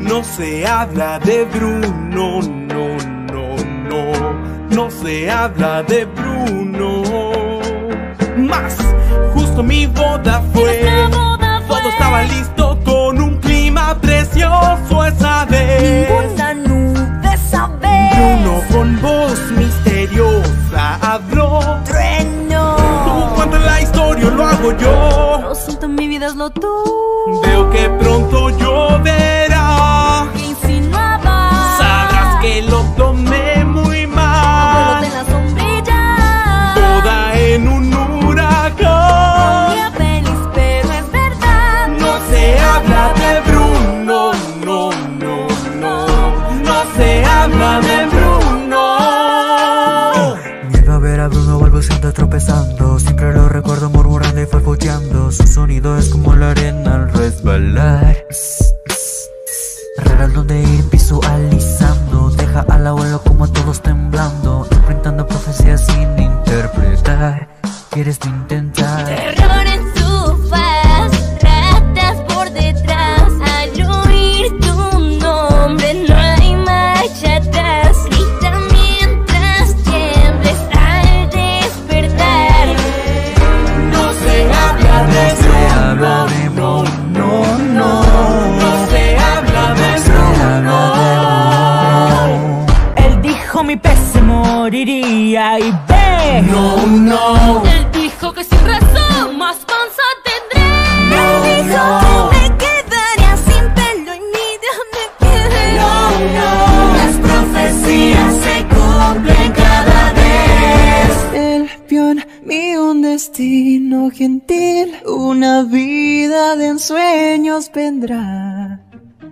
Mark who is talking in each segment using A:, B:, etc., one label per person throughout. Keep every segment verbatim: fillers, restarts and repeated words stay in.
A: No se habla de Bruno, no, no, no. No se habla de Bruno. Más, justo mi boda fue. Todo estaba listo con un clima precioso esa vez.
B: Ninguna nube esa vez.
A: Bruno con voz misteriosa habló.
B: Trueno.
A: Tú cuentas la historia, lo hago yo.
B: Lo siento, mi vida es lo tú.
A: Veo que pronto lloverá.
B: ¿Qué insinuabas?
A: Sabrás que lo tomé muy mal.
B: Abuelo de la sombrilla.
A: Boda en un huracán.
B: Día feliz, pero es verdad.
A: No se habla de Bruno, no, no, no. No se habla de Bruno.
C: Miedo a ver a Bruno balbuceando, tropezando. Siempre lo recuerdo murmurando y farfulleando. Su sonido es como la arena al resbalar. Reglas donde ir visualizando. Deja al abuelo como todos temblando. Imprintando profecías sin interpretar. ¿Quieres tú intentar?
B: Terror en su faz, ratas por detrás. Al oír tu nombre no hay marcha atrás. Grita mientras tiembles al despertar.
A: No se habla de Bruno, no, no, no. No se habla de Bruno.
D: Él dijo mi pez se moriría y ve.
A: No, no.
B: Él dijo que sin razón más panza tendré.
A: No,
B: Él dijo
A: no.
B: que me quedaría sin pelo y mi Dios me quiere.
A: No, no. Las profecías se cumplen cada vez.
C: Él vio en mí un destino gentil. Una vida de ensueños vendrá.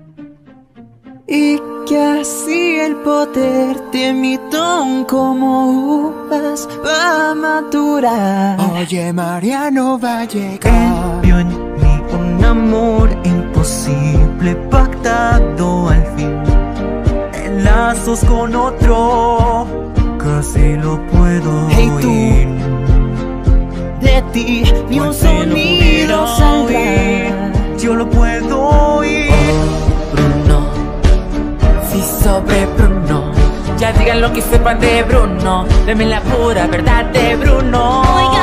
C: Y que así el poder de mi don como uvas va a maturar.
E: Oye, Mariano va a
C: Él
E: llegar.
C: vio en mí un amor imposible, pactado al fin. En lazos con otro, casi lo puedo
E: Hey, tú.
C: oír.
E: De ti ni un
C: Pues si lo
E: sonido
C: pudiera
E: saldrá.
C: oír, yo lo puedo oír.
E: Oh, Bruno, sí, sobre Bruno.
D: Ya digan lo que sepan de Bruno. Deme la pura verdad de Bruno.
B: Oiga,